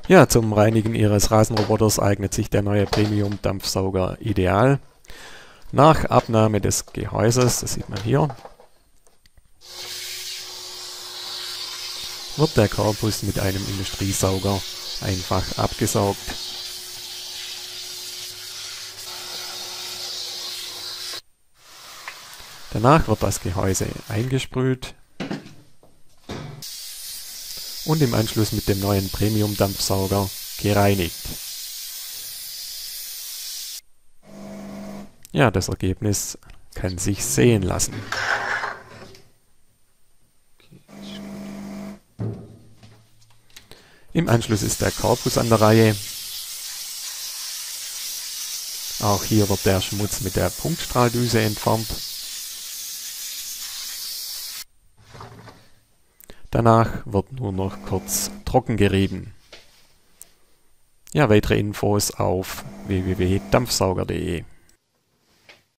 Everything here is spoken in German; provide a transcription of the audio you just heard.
Ja, zum Reinigen Ihres Rasenroboters eignet sich der neue Premium-Dampfsauger ideal. Nach Abnahme des Gehäuses, das sieht man hier, wird der Korpus mit einem Industriesauger einfach abgesaugt. Danach wird das Gehäuse eingesprüht und im Anschluss mit dem neuen Premium-Dampfsauger gereinigt. Ja, das Ergebnis kann sich sehen lassen. Im Anschluss ist der Korpus an der Reihe. Auch hier wird der Schmutz mit der Punktstrahldüse entfernt. Danach wird nur noch kurz trocken gerieben. Ja, weitere Infos auf www.dampfsauger.de.